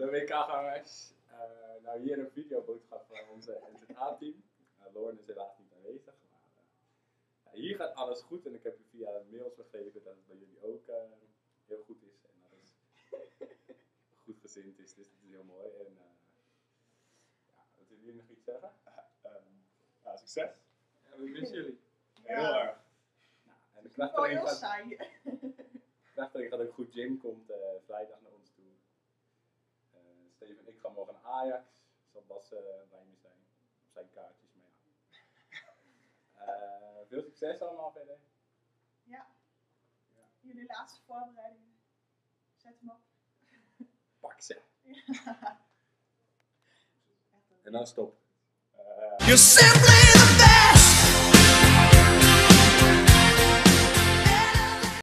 De WK-gangers. Nou, hier een videoboodschap van onze NZA-team. Lauren is helaas niet aanwezig. Maar hier gaat alles goed en ik heb u via mails gegeven dat het bij jullie ook heel goed is. En dat het goed gezind is, dus dat is heel mooi. En wat willen jullie nog iets zeggen? Succes. Ja, we missen jullie. Heel erg. En de Wel krachtraining heel gaat, saai. gaat ook goed. Jim komt vrijdag naar ons toe. Steven en ik gaan morgen naar Ajax. Zal Bas bij me zijn. Op zijn kaartjes, maar ja. Veel succes allemaal verder. Ja. Jullie laatste voorbereidingen. Zet hem op. Pak ze. Ja. En dan stop. You simply